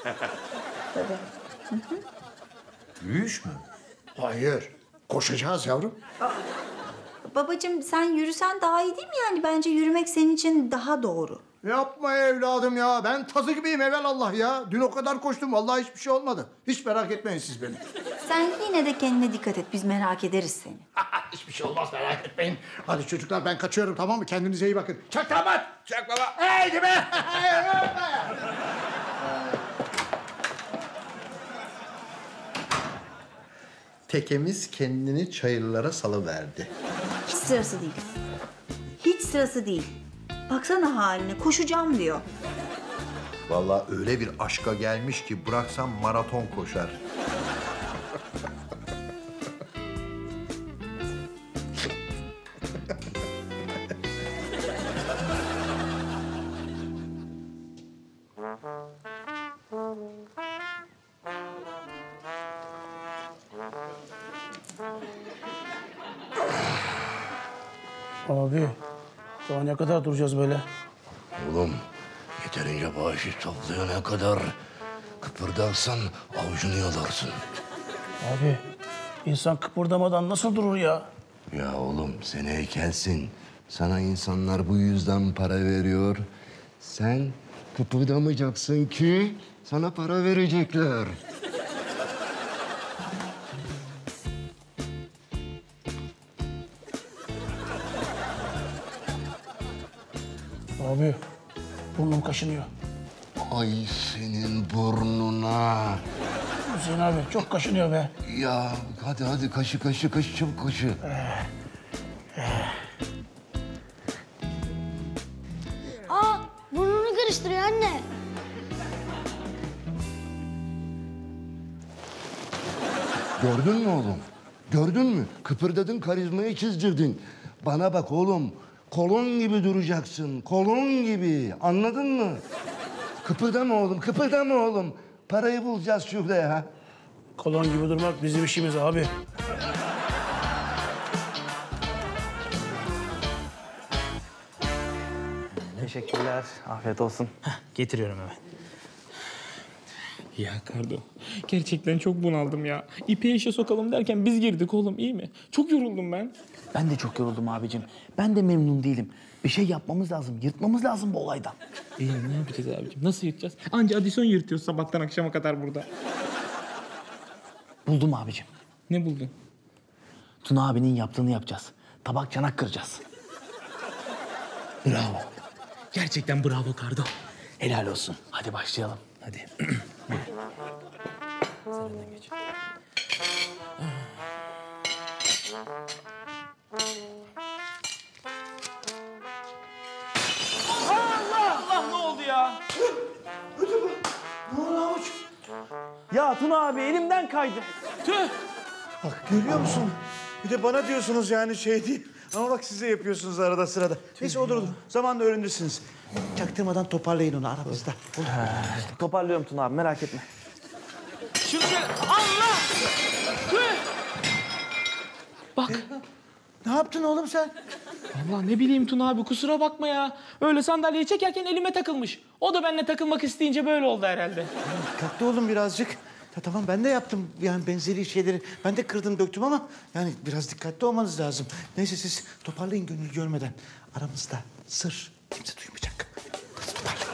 Tabii. Yürüyüş mü? Hayır. Koşacağız yavrum. Babacığım sen yürüsen daha iyi değil mi yani? Bence yürümek senin için daha doğru. Yapma evladım ya. Ben tazı gibiyim evelallah ya. Dün o kadar koştum. Vallahi hiçbir şey olmadı. Hiç merak etmeyin siz beni. Sen yine de kendine dikkat et. Biz merak ederiz seni. Hiçbir şey olmaz merak etmeyin. Hadi çocuklar ben kaçıyorum tamam mı? Kendinize iyi bakın. Çak damat. Çak baba. Haydi be. Tekemiz kendini çayırlara salıverdi. Hiç sırası değil. Hiç sırası değil. Baksana haline. Koşacağım diyor. Vallahi öyle bir aşka gelmiş ki bıraksam maraton koşar. Abi, daha ne kadar duracağız böyle? Oğlum yeterince bağışı toplayana kadar kıpırdarsan avucunu yalarsın. Abi, insan kıpırdamadan nasıl durur ya? Ya oğlum sen heykelsin. Sana insanlar bu yüzden para veriyor. Sen kıpırdamayacaksın ki sana para verecekler. Abi, burnum kaşınıyor. Ay senin burnuna. Hüseyin abi çok kaşınıyor be. Ya hadi hadi kaşı kaşı kaşı çabuk kaşı. Aa, burnunu karıştırıyor anne. Gördün mü oğlum? Gördün mü? Kıpırdadın, karizmayı çizdirdin. Bana bak oğlum. Kolon gibi duracaksın. Kolon gibi. Anladın mı? Kıpırdama oğlum, kıpırdama oğlum. Parayı bulacağız şurada ya. Kolon gibi durmak bizim işimiz abi. Teşekkürler. Afiyet olsun. Getiriyorum hemen. Ya Kardo, gerçekten çok bunaldım ya. İpeği işe sokalım derken biz girdik oğlum, iyi mi? Çok yoruldum ben. Ben de çok yoruldum abicim. Ben de memnun değilim. Bir şey yapmamız lazım. Yırtmamız lazım bu olaydan. İyi, ne yapacağız abicim? Nasıl yırtacağız? Anca adisyon yırtıyoruz sabahtan akşama kadar burada. Buldum abicim. Ne buldun? Tuna abinin yaptığını yapacağız. Tabak çanak kıracağız. Bravo. Gerçekten bravo Kardo. Helal olsun. Hadi başlayalım. Hadi. Sen önden geç. Allah! Allah ne oldu ya? Ne oldu avuç? Ya Tuna abi elimden kaydı. Tüh! Bak görüyor musun? Bir de bana diyorsunuz yani şey değil. Ama bak size yapıyorsunuz arada sırada. Neyse olur olur. Zamanla öğrenirsiniz. Çaktırmadan toparlayın onu aramızda. Toparlıyorum Tuna abi merak etme. Şimdi Allah! Tüh! Bak. Ne yaptın oğlum sen? Allah ne bileyim Tuna abi kusura bakma ya. Öyle sandalyeyi çekerken elime takılmış. O da benimle takılmak isteyince böyle oldu herhalde. Dikkatli olun birazcık. Ya tamam ben de yaptım yani benzeri şeyleri. Ben de kırdım döktüm ama yani biraz dikkatli olmanız lazım. Neyse siz toparlayın gönül görmeden. Aramızda sır. Kimse duymayacak. Hadi toparlayın.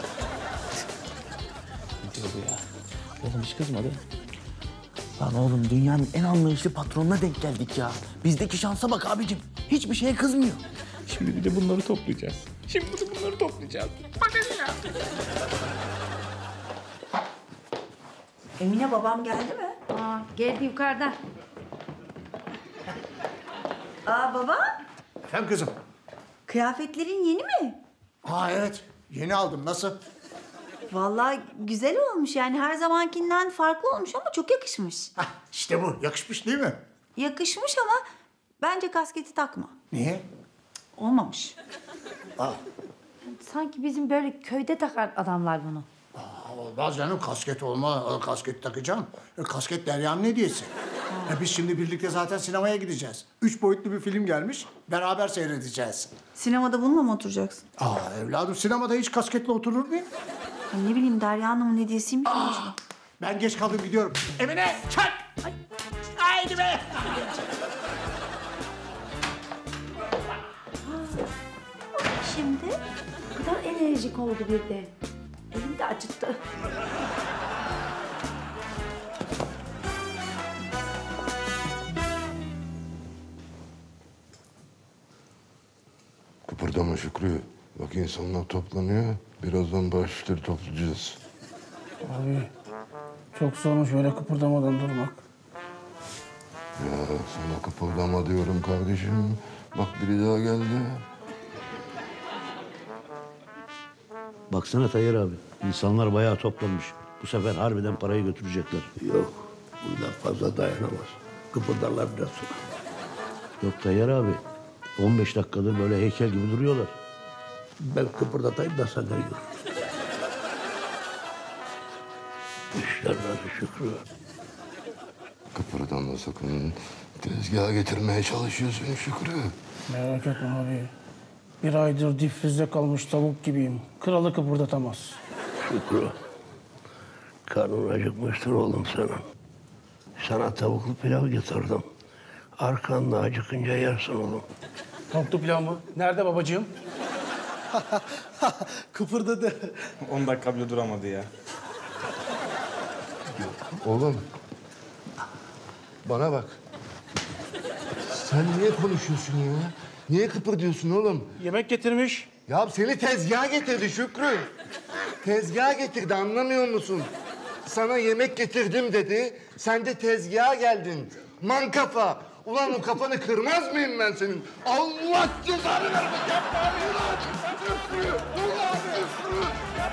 Ne diyor bu ya? Oğlum hiç kızmadı. Lan oğlum dünyanın en anlayışlı patronuna denk geldik ya. Bizdeki şansa bak abicim. Hiçbir şeye kızmıyor. Şimdi bir de bunları toplayacağız. Şimdi de bunları toplayacağız. Bakın ya. Emine babam geldi mi? Aa, geldi yukarıda. Aa baba, Efendim kızım? kıyafetlerin yeni mi? Ha evet. Yeni aldım. Nasıl? Vallahi güzel olmuş yani her zamankinden farklı olmuş ama çok yakışmış. Hah, işte bu. Yakışmış değil mi? Yakışmış ama bence kasketi takma. Niye? Olmamış. Aa. sanki bizim böyle köyde takar adamlar bunu. Olmaz canım, kasket olma. Kasket takacağım. Kasket Derya'nın hediyesi. Ya biz şimdi birlikte zaten sinemaya gideceğiz. Üç boyutlu bir film gelmiş. Beraber seyredeceğiz. Sinemada bununla mı oturacaksın? Aa evladım, sinemada hiç kasketle oturur muyum? Ya ne bileyim, Derya Hanım'ın hediyesiymiş. Ben geç kaldım, gidiyorum. Emine çak! Haydi be! Şimdi ne kadar enerjik oldu bir de. Elim de acıttı. Kıpırdama Şükrü. Bak insanlar toplanıyor. Birazdan başları toplayacağız. Abi çok zormuş böyle kıpırdamadan durmak. Ya sana kıpırdama diyorum kardeşim. Bak biri daha geldi. Baksana Tayyar abi. İnsanlar bayağı toplanmış. Bu sefer harbiden parayı götürecekler. Yok. Bundan fazla dayanamaz. Kıpırdarlar biraz sonra. Yok Tayyar abi. on beş dakikadır böyle heykel gibi duruyorlar. Ben kıpırdatayım da sen de gör. İşler nasıl Şükrü? Kıpırdama sakın. Tezgaha getirmeye çalışıyorsun Şükrü. Merak etme abi. Bir aydır difrizde kalmış tavuk gibiyim. Kralı kıpırdatamaz. Şükrü. Karnın acıkmıştır oğlum senin. Sana tavuklu pilav getirdim. Arkanda acıkınca yersin oğlum. Tavuklu pilav mı? Nerede babacığım? Kıpırdadı. on dakika bile duramadı ya. Oğlum. Bana bak. Sen niye konuşuyorsun ya? Niye kıpırdıyorsun oğlum? Yemek getirmiş. Ya seni tezgaha getirdi Şükrü. Tezgaha getirdi, anlamıyor musun? Sana yemek getirdim dedi. Sen de tezgaha geldin. Mankafa. Ulan o kafanı kırmaz mıyım ben senin? Allah cezanı versin. Yapma ulan. Şükrü. Ulan Şükrü.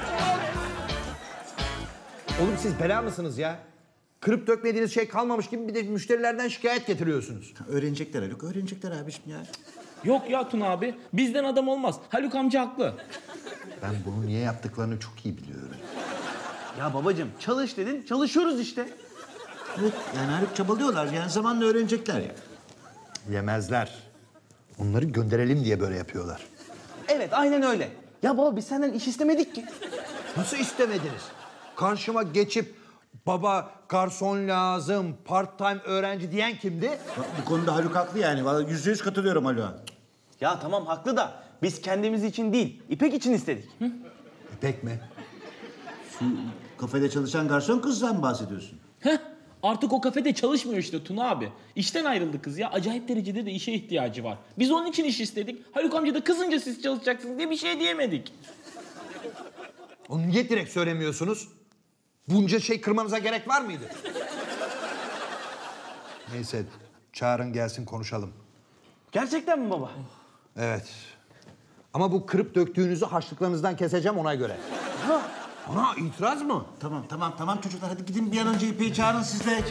Oğlum siz bela mısınız ya? Kırıp dökmediğiniz şey kalmamış gibi bir de müşterilerden şikayet getiriyorsunuz. Öğrenecekler Haluk, öğrenecekler abiciğim ya. Yok ya Tuna abi, bizden adam olmaz. Haluk amca haklı. Ben bunu niye yaptıklarını çok iyi biliyorum. Ya babacığım çalış dedin, çalışıyoruz işte. Evet, yani Haluk çabalıyorlar. Yani zamanla öğrenecekler ya. Yemezler. Onları gönderelim diye böyle yapıyorlar. Evet, aynen öyle. Ya baba biz senden iş istemedik ki. Nasıl istemediniz? Karşıma geçip baba garson lazım, part time öğrenci diyen kimdi? Bu konuda Haluk haklı yani. Vallahi yüzde yüz katılıyorum Haluk'a. Ya tamam haklı da biz kendimiz için değil, İpek için istedik. Hı? İpek mi? Şu kafede çalışan garson kızdan mı bahsediyorsun? Heh, artık o kafede çalışmıyor işte Tuna abi. İşten ayrıldı kız ya. Acayip derecede de işe ihtiyacı var. Biz onun için iş istedik. Haluk amca da kızınca siz çalışacaksınız diye bir şey diyemedik. Onu niye direkt söylemiyorsunuz? Bunca şey kırmanıza gerek var mıydı? Neyse, çağırın gelsin konuşalım. Gerçekten mi baba? Evet. Ama bu kırıp döktüğünüzü harçlıklarınızdan keseceğim ona göre. Ha. Ana itiraz mı? Tamam tamam tamam çocuklar, hadi gidin bir an önce İpek'i çağırın siz de.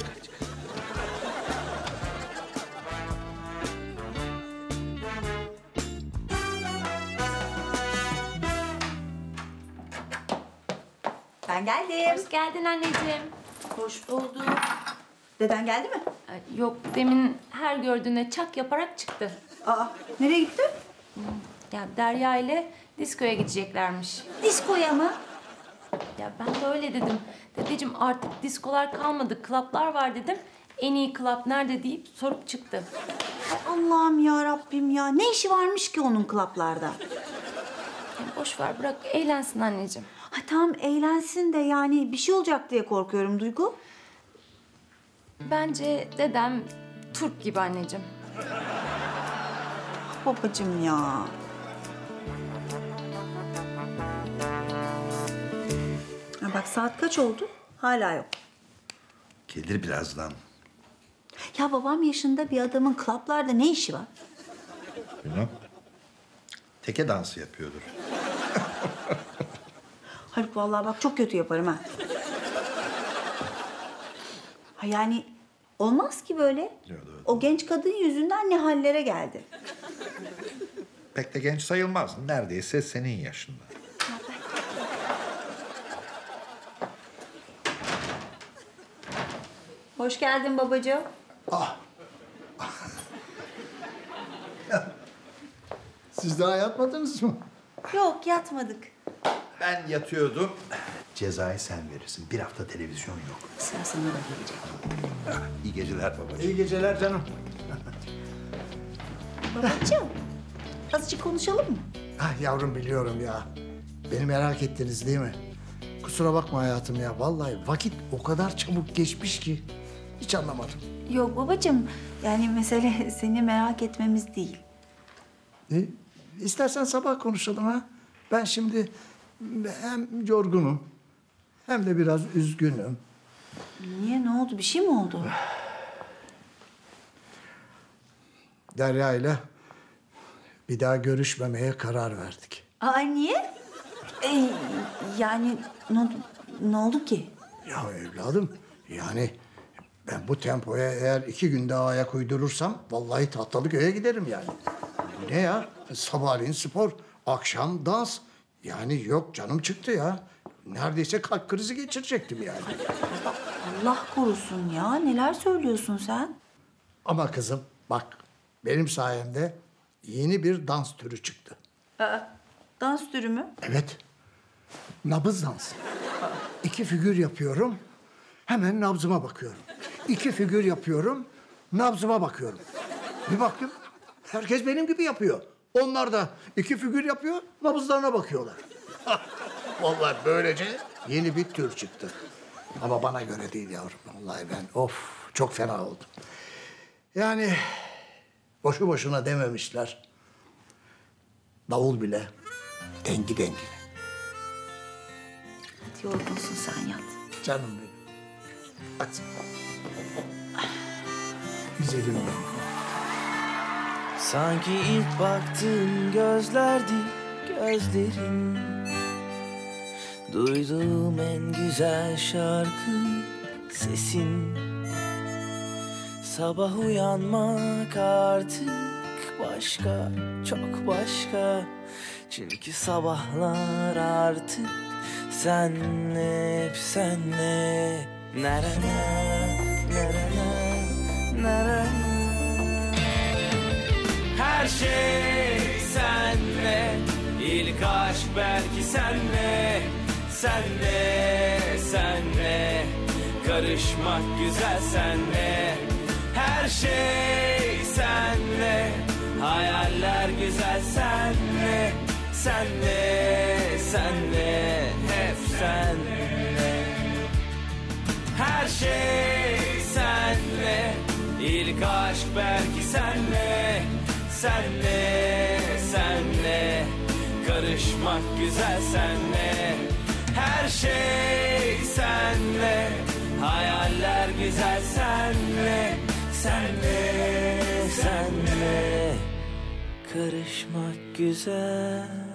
Ben geldim. Hoş geldin anneciğim. Hoş bulduk. Deden geldi mi? Yok, demin her gördüğüne çak yaparak çıktı. Aa, nereye gitti? Ya Derya ile diskoya gideceklermiş. Diskoya mı? Ya ben de öyle dedim. Dedeciğim artık diskolar kalmadı, klaplar var dedim. En iyi klap nerede deyip sorup çıktı. Ay Allah'ım ya Rabbim ya. Ne işi varmış ki onun klaplarda? Ya boş ver, bırak eğlensin anneciğim. Ha tamam eğlensin de yani bir şey olacak diye korkuyorum Duygu. Bence dedem Turp gibi anneciğim. Babacığım ya. Ha bak saat kaç oldu? Hala yok. Gelir birazdan. Ya babam yaşında bir adamın klaplarda ne işi var? Bilmem. Teke dansı yapıyordur. Haluk vallahi bak çok kötü yaparım ha. Ha yani olmaz ki böyle. O genç kadın yüzünden ne hallere geldi. Pek de genç sayılmaz. Neredeyse senin yaşında. Hoş geldin babacığım. Ah. Siz daha yatmadınız mı? Yok, yatmadık. Ben yatıyordum. Cezayı sen verirsin. Bir hafta televizyon yok. Sıra sana da gelecek. İyi geceler babacığım. İyi geceler canım. Babacığım, azıcık konuşalım mı? Ah yavrum biliyorum ya. Beni merak ettiniz değil mi? Kusura bakma hayatım ya. Vallahi vakit o kadar çabuk geçmiş ki hiç anlamadım. Yok babacığım, yani mesele seni merak etmemiz değil. E, istersen sabah konuşalım ha. Ben şimdi hem yorgunum hem de biraz üzgünüm. Niye, ne oldu? Bir şey mi oldu? Derya ile bir daha görüşmemeye karar verdik. Aa, niye? Ee, yani ne, ne oldu ki? Ya evladım yani ben bu tempoya eğer iki gün daha ayak uydurursam vallahi Tahtalıköy'e giderim yani. Bu ne ya? Sabahleyin spor, akşam dans. Yani yok canım çıktı ya. Neredeyse kalp krizi geçirecektim yani. Allah korusun ya. Neler söylüyorsun sen? Ama kızım bak benim sayemde yeni bir dans türü çıktı. Aa, dans türü mü? Evet. Nabız dansı. İki figür yapıyorum. Hemen nabzıma bakıyorum. İki figür yapıyorum. Nabzıma bakıyorum. Bir baktım. Herkes benim gibi yapıyor. Onlar da iki figür yapıyor. Nabızlarına bakıyorlar. Vallahi böylece yeni bir tür çıktı. Ama bana göre değil yavrum. Vallahi ben of çok fena oldum. Yani boşu boşuna dememişler. Davul bile dengi dengi. Hadi yorgunsun sen, yat. Canım benim. Hadi. Güzelim benim. Sanki ilk baktığım gözlerdi gözlerin. Duyduğum en güzel şarkı sesin. Sabah uyanmak artık başka, çok başka. Çünkü sabahlar artık senle, hep senle. Narana, narana, narana. Her şey senle, ilk aşk belki senle. Senle, senle, karışmak güzel senle. Her şey senle, hayaller güzel senle. Senle, senle, hep senle. Her şey senle, ilk aşk belki senle. Senle, senle, karışmak güzel senle. Her şey senle, hayaller güzel senle. Senle, senle, karışmak güzel.